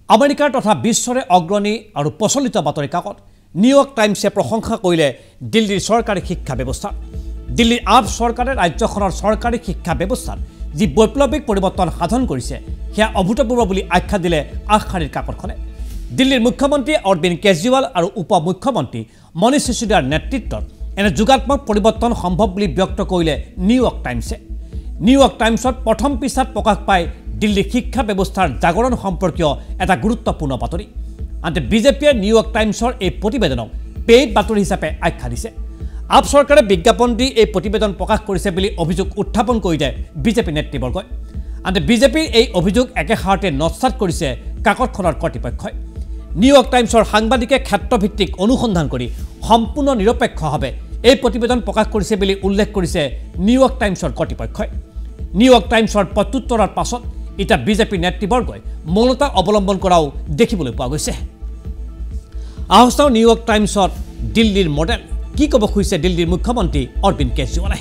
আমেৰিকাৰ তথা বিশ্বৰে অগ্ৰণী আৰু প্ৰচলিত বাতৰি কাকত নিউয়ৰ্ক টাইমছে প্ৰশংসা কৰিলে দিল্লীৰ চৰকাৰী শিক্ষা ব্যৱস্থা। দিল্লীৰ আপ চৰকাৰে ৰাজ্যখনৰ চৰকাৰী শিক্ষা ব্যৱস্থাত যি বৈপ্লৱিক পৰিৱৰ্তন সাধন কৰিছে সেয়া অভূতপূৰ্ব বুলি আখ্যা দিলে আগশাৰীৰ কাকতখনে। দিল্লীৰ মুখ্যমন্ত্ৰী অৰবিন্দ কেজৰিৱাল আৰু উপ মুখ্যমন্ত্ৰী মনীষ সিসোদিয়াৰ নেতৃত্বত এনে যুগাত্মক পৰিৱৰ্তন সম্ভৱ বুলি ব্যক্ত কৰিলে নিউয়ৰ্ক টাইমছে। নিউয়ৰ্ক টাইমছত প্ৰথম পৃষ্ঠাত প্ৰকাশ পায় দিল্লীৰ শিক্ষা ব্যৱস্থাৰ জাগৰণ সম্পৰ্কীয় এটা গুৰুত্বপূৰ্ণ বাতৰি। আনহাতে বিজেপিয়ে নিউয়ৰ্ক টাইমছৰ এই প্ৰতিবেদনক পেইড বাতৰি হিচাপে আখ্যা দিছে। আপ চৰকাৰে বিজ্ঞাপন দি এই প্ৰতিবেদন প্ৰকাশ কৰিছে বুলি অভিযোগ উত্থাপন কৰিলে বিজেপি নেতৃবৰ্গই। আনহাতে বিজেপিৰ এই অভিযোগ একেষাৰতে নস্যাৎ কৰিছে কাকতখনৰ কৰ্তৃপক্ষই। নিউয়ৰ্ক টাইমছৰ সাংবাদিকে ক্ষেত্ৰভিত্তিক অনুসন্ধান কৰি সম্পূৰ্ণ নিৰপেক্ষভাৱে এই প্ৰতিবেদন প্ৰকাশ কৰিছে বুলি উল্লেখ কৰিছে নিউয়ৰ্ক টাইমছৰ কৰ্তৃপক্ষই। নিউয়ৰ্ক টাইমছৰ প্ৰত্যুত্তৰৰ পাছত এতিয়া বিজেপি নেতৃবৰ্গই মৌনতা অৱলম্বন কৰাও দেখিবলৈ পোৱা গৈছে। আহস্থাও নিউয়ৰ্ক টাইমছত দিল্লীৰ মডেল কি ক'ব খুজিছে দিল্লীৰ মুখ্যমন্ত্ৰী অৰবিন্দ কেজৰিৱালে।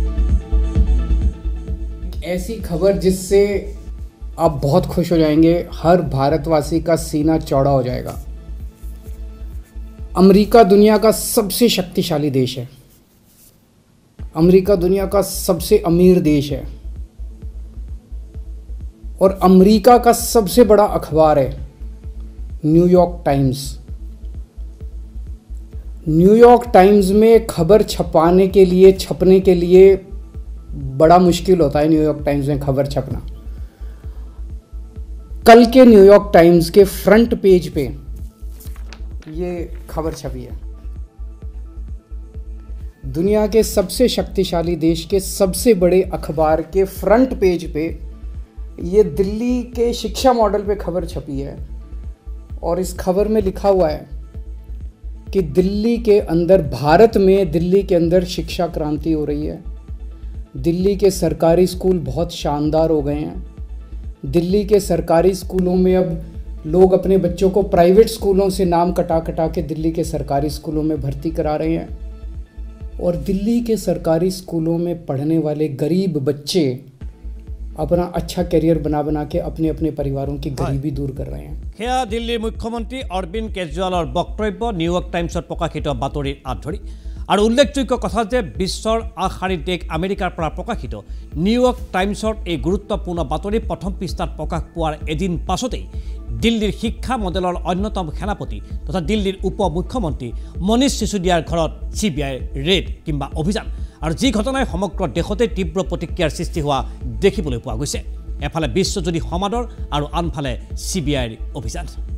ऐसी खबर जिससे आप बहुत खुश हो जाएंगे, हर भारतवासी का सीना चौड़ा हो जाएगा। अमेरिका दुनिया का सबसे शक्तिशाली देश है। अमेरिका दुनिया का सबसे अमीर देश है और अमेरिका का सबसे बड़ा अखबार है न्यूयॉर्क टाइम्स। न्यूयॉर्क टाइम्स में खबर छपने के लिए बड़ा मुश्किल होता है। न्यूयॉर्क टाइम्स में खबर छपना, कल के न्यूयॉर्क टाइम्स के फ्रंट पेज पे ये खबर छपी है। दुनिया के सबसे शक्तिशाली देश के सबसे बड़े अखबार के फ्रंट पेज पे ये दिल्ली के शिक्षा मॉडल पे खबर छपी है और इस खबर में लिखा हुआ है कि दिल्ली के अंदर, भारत में दिल्ली के अंदर शिक्षा क्रांति हो रही है। दिल्ली के सरकारी स्कूल बहुत शानदार हो गए हैं। दिल्ली के सरकारी स्कूलों में अब लोग अपने बच्चों को प्राइवेट स्कूलों से नाम कटा के दिल्ली के सरकारी स्कूलों में भर्ती करा रहे हैं और दिल्ली के सरकारी स्कूलों में पढ़ने वाले गरीब बच्चे अपना अच्छा करियर बना के अपने परिवारों की गरीबी दूर कर रहे हैं। সেয়া দিল্লীৰ মুখ্যমন্ত্ৰী অৰবিন্দ কেজৰিৱালৰ বক্তব্য নিউয়ৰ্ক টাইমছত প্ৰকাশিত বাতৰিৰ আধৰি। আৰু উল্লেখযোগ্য কথা যে বিশ্বৰ আগশাৰীৰ দেশ আমেৰিকাৰ পৰা প্ৰকাশিত নিউয়ৰ্ক টাইমছৰ এই গুৰুত্বপূৰ্ণ বাতৰি প্ৰথম পৃষ্ঠাত প্ৰকাশ পোৱাৰ এদিন পাছতেই দিল্লীৰ শিক্ষা মডেলৰ অন্যতম সেনাপতি তথা দিল্লীৰ উপ মুখ্যমন্ত্ৰী মনীষ সিসোদিয়াৰ ঘৰত CBIৰ ৰেড কিংবা অভিযান আৰু যি ঘটনাই সমগ্ৰ দেশতে তীব্ৰ প্ৰতিক্ৰিয়াৰ সৃষ্টি হোৱা দেখিবলৈ পোৱা গৈছে। এফালে বিশ্বজুৰি সমাদৰ আৰু আনফালে CBIৰ অভিযান।